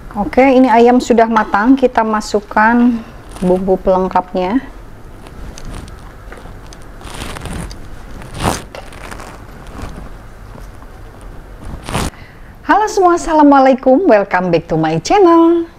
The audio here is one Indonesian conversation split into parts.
Oke, ini ayam sudah matang, kita masukkan bumbu pelengkapnya. Halo semua, assalamualaikum, welcome back to my channel.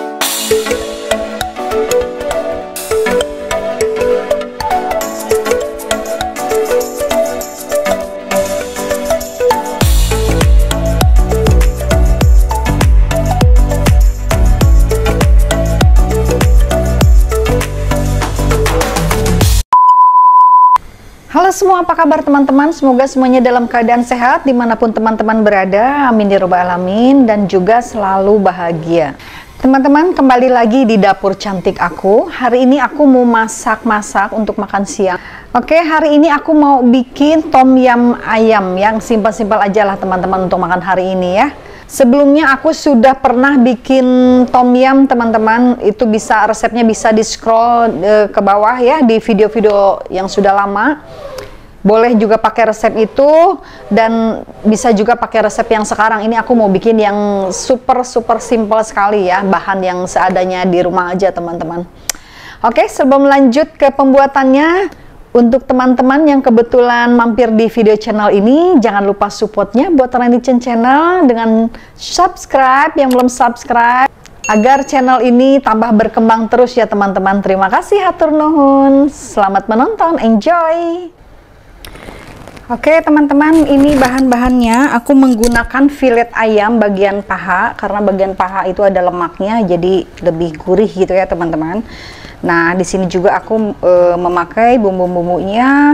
Halo semua, apa kabar teman-teman? Semoga semuanya dalam keadaan sehat dimanapun teman-teman berada, amin ya rabbal alamin, dan juga selalu bahagia. Teman-teman, kembali lagi di dapur cantik aku. Hari ini aku mau masak-masak untuk makan siang. Oke, hari ini aku mau bikin tom yum ayam yang simpel-simpel aja lah teman-teman untuk makan hari ini ya. Sebelumnya aku sudah pernah bikin tom yum teman-teman, itu bisa resepnya bisa di scroll ke bawah ya di video-video yang sudah lama. Boleh juga pakai resep itu dan bisa juga pakai resep yang sekarang. Ini aku mau bikin yang super simple sekali ya, bahan yang seadanya di rumah aja teman-teman. Oke, sebelum lanjut ke pembuatannya, untuk teman-teman yang kebetulan mampir di video channel ini, jangan lupa supportnya buat Rani Chen Channel dengan subscribe yang belum subscribe, agar channel ini tambah berkembang terus ya teman-teman. Terima kasih, hatur nuhun. Selamat menonton, enjoy. Oke teman-teman, ini bahan-bahannya. Aku menggunakan filet ayam bagian paha, karena bagian paha itu ada lemaknya, jadi lebih gurih gitu ya teman-teman. Nah, di sini juga aku memakai bumbu-bumbunya.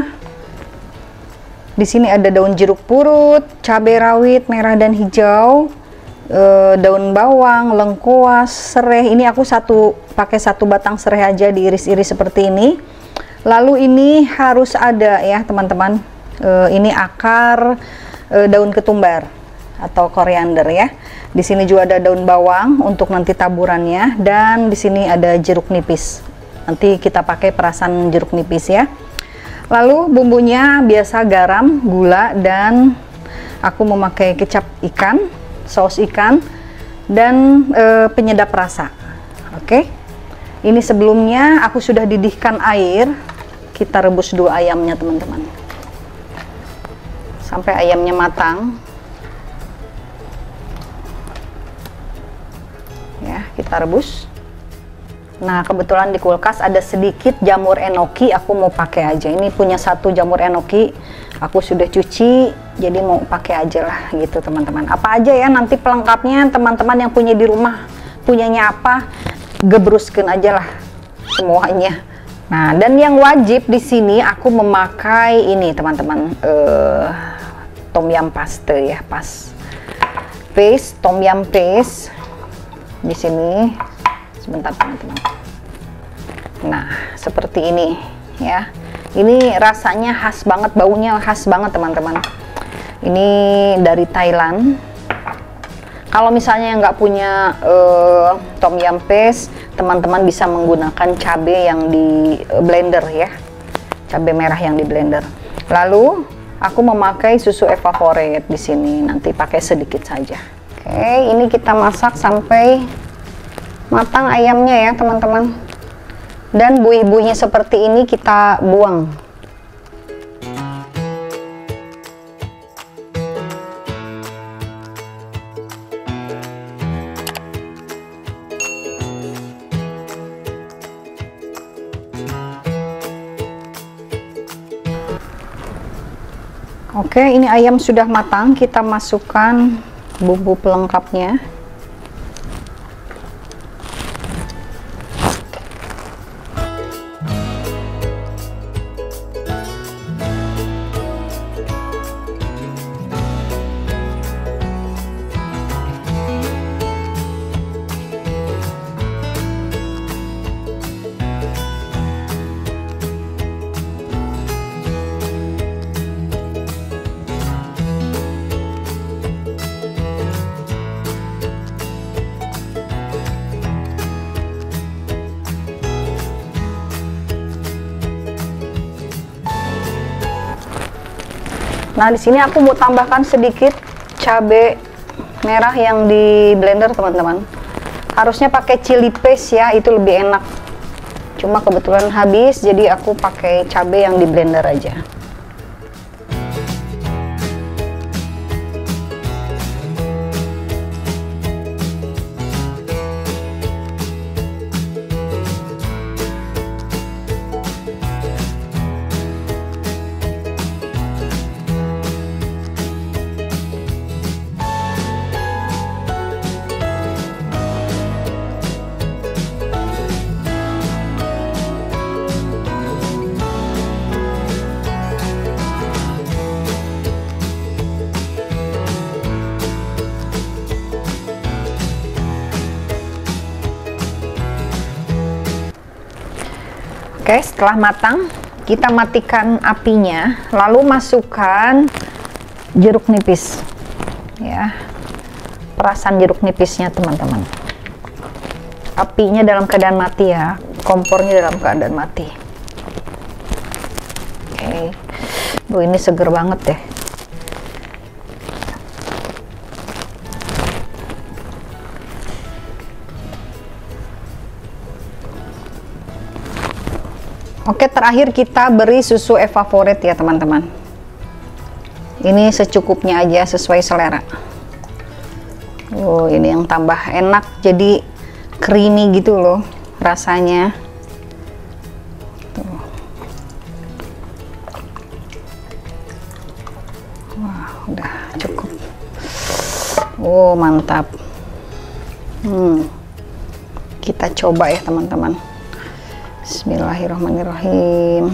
Di sini ada daun jeruk purut, cabai rawit merah dan hijau, daun bawang, lengkuas, serai. Ini aku pakai satu batang serai aja, diiris-iris seperti ini. Lalu ini harus ada ya teman-teman. Ini akar daun ketumbar atau koriander ya. Di sini juga ada daun bawang untuk nanti taburannya, dan di sini ada jeruk nipis. Nanti kita pakai perasan jeruk nipis ya. Lalu bumbunya biasa garam, gula, dan aku memakai kecap ikan, saus ikan, dan penyedap rasa. Oke. Ini sebelumnya aku sudah didihkan air. Kita rebus dulu ayamnya teman-teman, sampai ayamnya matang ya, kita rebus. Nah, kebetulan di kulkas ada sedikit jamur enoki, aku mau pakai aja. Ini punya satu jamur enoki, aku sudah cuci, jadi mau pakai aja lah gitu teman-teman. Apa aja ya nanti pelengkapnya, teman-teman yang punya di rumah punyanya apa, gebruskan aja lah semuanya. Nah, dan yang wajib di sini aku memakai ini teman-teman, tom yum paste ya, paste tom yum paste di sini. Sebentar teman-teman. Nah, seperti ini ya. Ini rasanya khas banget, baunya khas banget teman-teman. Ini dari Thailand. Kalau misalnya nggak punya tom yum paste, teman-teman bisa menggunakan cabai yang di blender ya, cabai merah yang di blender. Lalu aku memakai susu evaporate di sini, nanti pakai sedikit saja. Oke, ini kita masak sampai matang ayamnya ya teman-teman. Dan buih-buihnya seperti ini kita buang. Oke, ini ayam sudah matang, kita masukkan bumbu pelengkapnya. Nah, di sini aku mau tambahkan sedikit cabai merah yang di blender, teman-teman. Harusnya pakai chili paste ya, itu lebih enak. Cuma kebetulan habis, jadi aku pakai cabai yang di blender aja. Oke, setelah matang, kita matikan apinya, lalu masukkan jeruk nipis. Ya, perasan jeruk nipisnya teman-teman. Apinya dalam keadaan mati ya, kompornya dalam keadaan mati. Oke, ini seger banget deh. Oke, terakhir kita beri susu evaporate ya teman-teman. Ini secukupnya aja, sesuai selera. Oh, ini yang tambah enak, jadi creamy gitu loh rasanya. Tuh. Wah, udah cukup. Oh, mantap. Kita coba ya teman-teman. Bismillahirrahmanirrahim.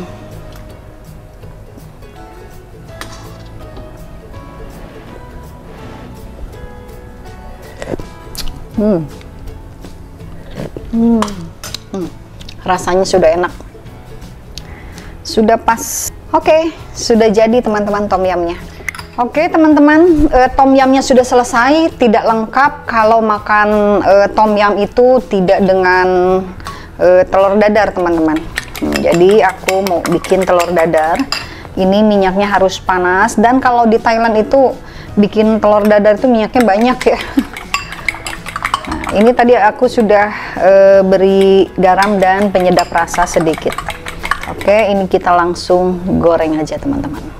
Rasanya sudah enak, sudah pas. Oke, sudah jadi teman-teman tom yumnya. Oke teman-teman, tom yumnya sudah selesai. Tidak lengkap kalau makan tom yum itu tidak dengan telur dadar teman-teman. Jadi aku mau bikin telur dadar. Ini minyaknya harus panas, dan kalau di Thailand itu bikin telur dadar itu minyaknya banyak ya. Nah, ini tadi aku sudah beri garam dan penyedap rasa sedikit. Oke, ini kita langsung goreng aja teman-teman.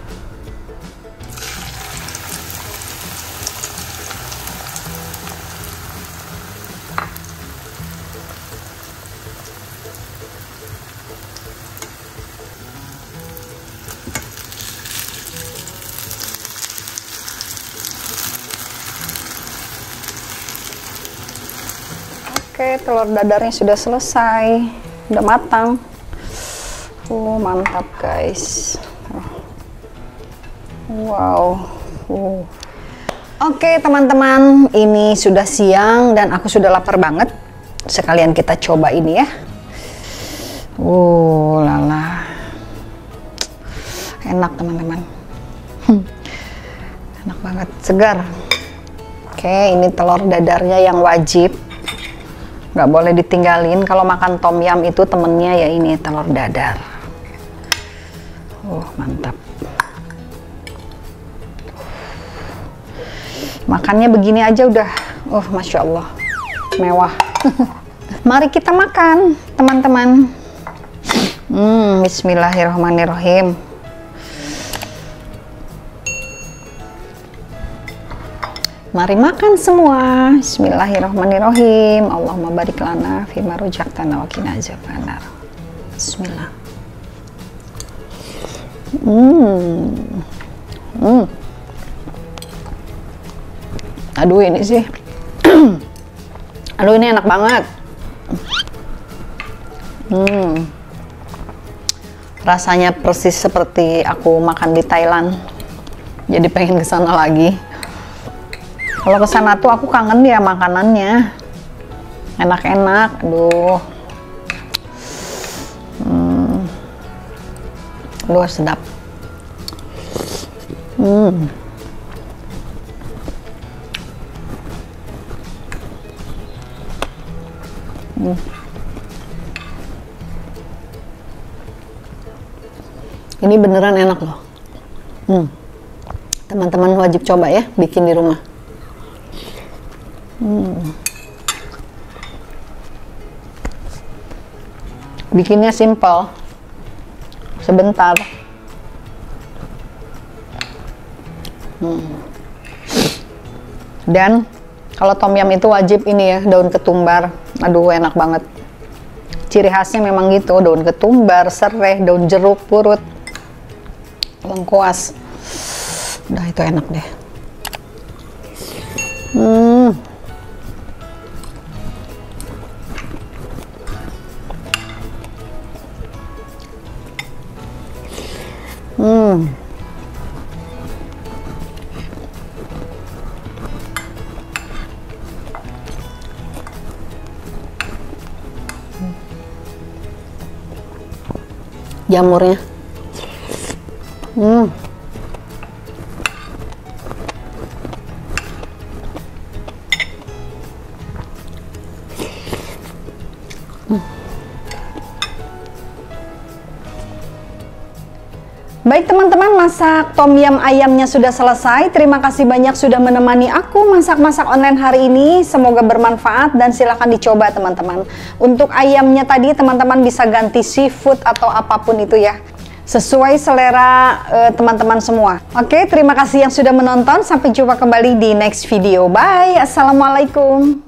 Oke, telur dadarnya sudah selesai, udah matang. Mantap guys. Wow. Oke teman-teman, ini sudah siang dan aku sudah lapar banget. Sekalian kita coba ini ya. Lala. Enak teman-teman. Enak banget, segar. Oke, ini telur dadarnya yang wajib. Nggak boleh ditinggalin kalau makan tom yum itu, temennya ya ini telur dadar. Mantap. Makannya begini aja udah, masya Allah, mewah. Mari kita makan teman-teman. Bismillahirrahmanirrahim. Mari makan semua. Bismillahirrahmanirrahim. Allahumma barik lana fima rojaktana wa qina azabannar. Bismillah. Aduh ini sih. Aduh ini enak banget. Rasanya persis seperti aku makan di Thailand. Jadi pengen kesana lagi. Kalau kesana tuh aku kangen ya makanannya, enak-enak. Aduh, aduh sedap. Ini beneran enak loh. Teman-teman wajib coba ya, bikin di rumah. Bikinnya simple, sebentar. Dan kalau tom yum itu wajib ini ya, daun ketumbar. Aduh, enak banget. Ciri khasnya memang gitu, daun ketumbar, serai, daun jeruk purut, lengkuas. Udah, itu enak deh. Jamurnya. Baik teman-teman, masak tom yum ayamnya sudah selesai. Terima kasih banyak sudah menemani aku masak-masak online hari ini. Semoga bermanfaat dan silahkan dicoba teman-teman. Untuk ayamnya tadi teman-teman bisa ganti seafood atau apapun itu ya, sesuai selera teman-teman semua. Oke, terima kasih yang sudah menonton. Sampai jumpa kembali di next video. Bye, assalamualaikum.